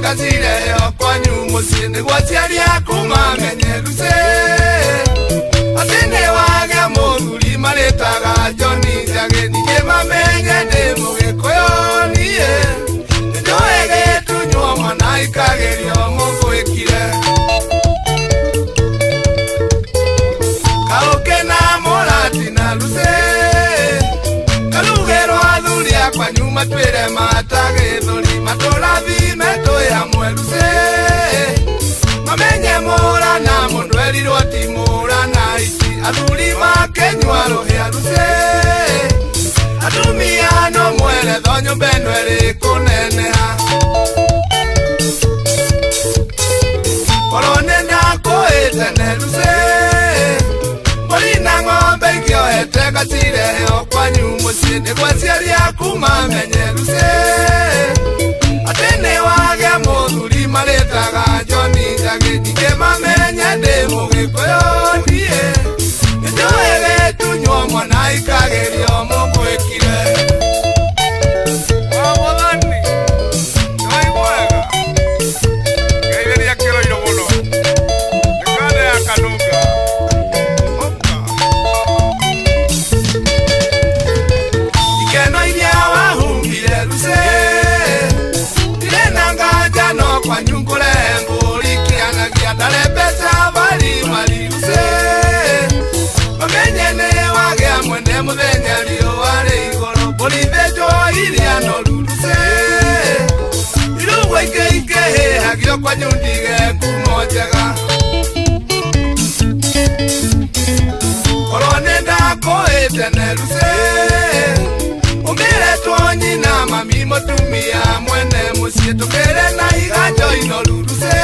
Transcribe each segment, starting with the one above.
gacire yo kwanyu mucii niguo aciari aku mamenye Lucy atene wage muthuri maritaga Johni Njagi ninge mamenye ndi Mugikuyu nie njoege tunywa mwana ikagerio mugwikire kauke na murati na Lucy kalugero athuri akwa nyuma twire matage thuri matora thime tuyamwe Lucy mamenye mura na mundu erirwo ti mura na ici athuri makenywa ruhia Lucy atumia no mwere thonyo beno eri kuneneha korone ndakuite ne Lucy Molina ng'ombe ingiohete gacire yo kwanyu mucii niguo aciari aku mamenye Lucy atene wage muthuri maritaga Johni Njagi ninge mamenye ndi Mugikuyu nie njoege tunywa mwana ikagerio mugwikire wawathani ngai mwega ngeitheria kiroiro muno nikane ya kanunga ikeno iria wahumbire Lucy irena nganja no kwanyu ngure mburi kianagia ndare mbeca bari mari Lucy mamenye ni wagea mwene muthenya riũa rĩ igũrũ mbũri thĩnjwo iria noru Lucy irugwo ingĩ ikĩhĩhagio kwanyu ndige ngumo njega korwo nĩ ndakũĩte ne Lucy ũmĩretwo nyina mami mũtumia mwene mũciĩ tũkĩrĩ na iganjo inoru Lucy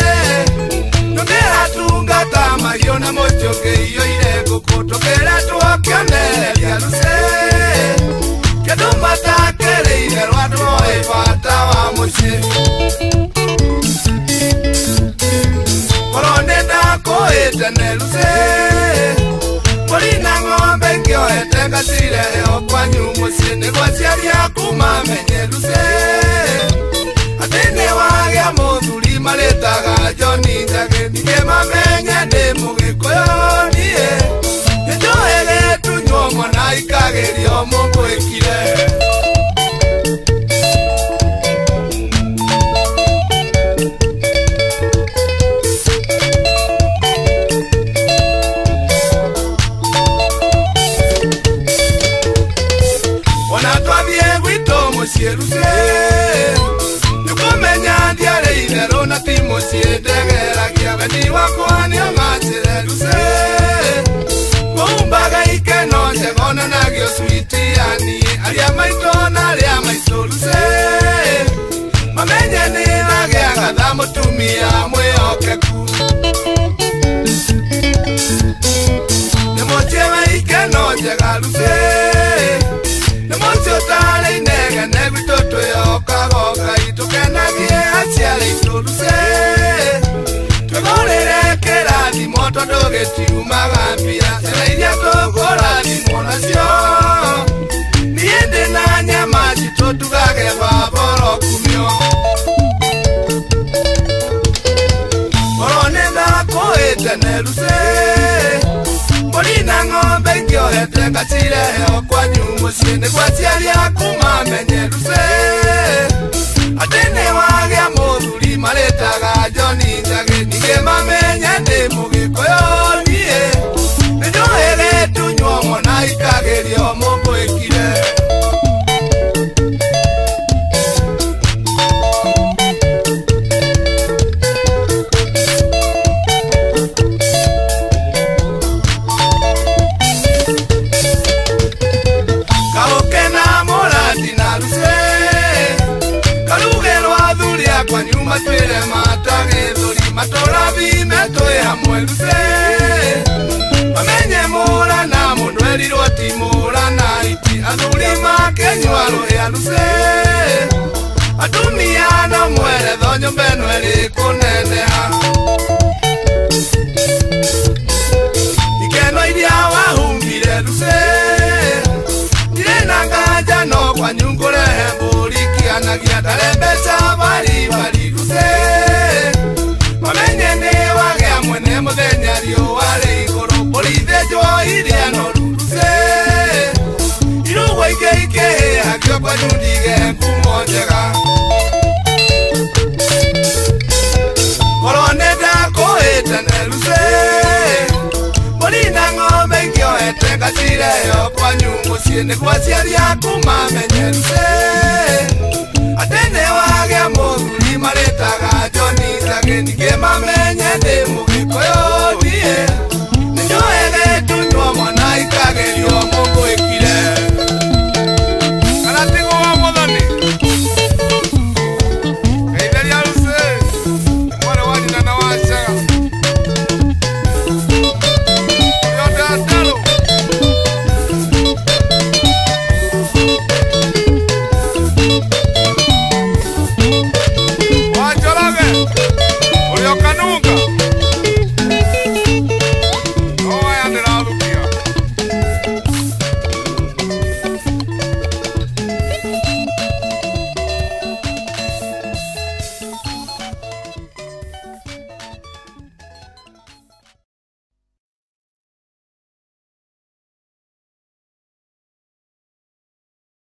tũkĩratungata mahiũ na mũcũkĩio ngũkũ tũkĩretwo kĩonereria Lucy kĩndũ matakĩrĩire rwa ndũĩ bata wa mũciĩ korwo nĩ ndakũĩte ne Lucy Molina ng'ombe ingiohete gacire yo kwanyu mucii niguo aciari aku mamenye Lucy atene wagea muthuri maritaga Johni Njagi ninge mamenye ndi Mugikuyu nie njoege tunywa mwana ikagerio mugwikire ona twathie gwitũ mucii Lucy nikumenya ndiarĩ itherũ na ti mucii ndegeragia wendi wakwa nĩ ũgacĩre Lucy mũumbaga ikeno njega onanagio switi ya niĩ arĩa maitũ na arĩa maitũ Lucy mamenye nĩ wagĩa gatha mũtumia mwĩhokeku nĩ mũciĩ ikeno njega Lucy nĩ mũciĩ ũtarĩ inegene gwitũ twĩhokaga Ngai tũkenagie aciari aitũ Lucy twĩgũrĩre kĩrathimo tondũ gĩtiumaga mbia ciana iria tũkũrathimwo nacio niĩ ndĩ na nyama citũ tugage baboro kumio korwo nĩ ndakũĩte ne Lucy Molina ng'ombe ingiohete gacire yo kwanyu mucii niguo aciari aku mamenye Lucy atene wagea muthuri maritaga Johni Njagi ninge mamenye ndi Mugikuyu nie njoege tunywa mwana ikagerio mugwikire kauke na murati na Lucy kalugero athuri akwa nyuma twire matage thuri matora thime twĩhamwe Lucy mamenye mura na mundu erirwo ti mura na iti athuri makenywa ruhia Lucy atumia no mwere thonyo beno eri kuneneha ikeno iria wahumbire Lucy ndire na nganja no kwa nyungure mburi kiana Magia tarembesa bari bari ruse Mamenye ni wagea mwene muthenya riũa rĩ igũrũ Mũrĩithĩtwo iria noru ruse Irũgũ ingĩ ikĩhĩhagio kwa nyundige ngumo njega Koronenda kũhĩtene ruse Mũrĩna ng'ombe ingĩoete ngacire yo kwanyu mũciĩ nĩguo aciari aku mamenye ruse